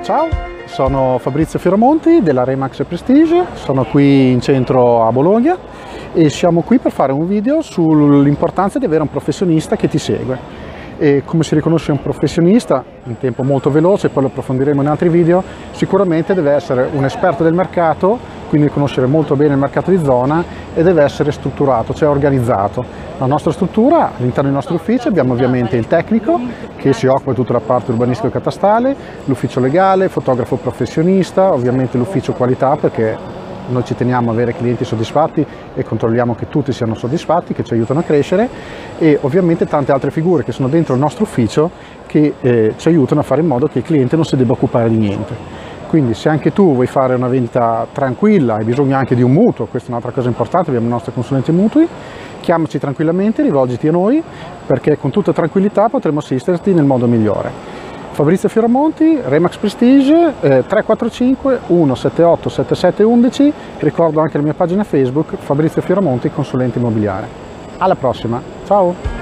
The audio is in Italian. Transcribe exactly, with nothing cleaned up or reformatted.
Ciao, sono Fabrizio Fioramonti della Remax Prestige, sono qui in centro a Bologna e siamo qui per fare un video sull'importanza di avere un professionista che ti segue. E come si riconosce un professionista in tempo molto veloce, poi lo approfondiremo in altri video, sicuramente deve essere un esperto del mercato, quindi conoscere molto bene il mercato di zona, e deve essere strutturato, cioè organizzato. La nostra struttura, all'interno dei nostri uffici abbiamo ovviamente il tecnico che si occupa di tutta la parte urbanistica e catastale, l'ufficio legale, fotografo professionista, ovviamente l'ufficio qualità, perché noi ci teniamo a avere clienti soddisfatti e controlliamo che tutti siano soddisfatti, che ci aiutano a crescere, e ovviamente tante altre figure che sono dentro il nostro ufficio che eh, ci aiutano a fare in modo che il cliente non si debba occupare di niente. Quindi se anche tu vuoi fare una vendita tranquilla, hai bisogno anche di un mutuo, questa è un'altra cosa importante, abbiamo i nostri consulenti mutui, chiamaci tranquillamente, rivolgiti a noi, perché con tutta tranquillità potremo assisterti nel modo migliore. Fabrizio Fioramonti, Remax Prestige, eh, tre quattro cinque uno sette otto sette sette uno uno, ricordo anche la mia pagina Facebook, Fabrizio Fioramonti, consulente immobiliare. Alla prossima, ciao!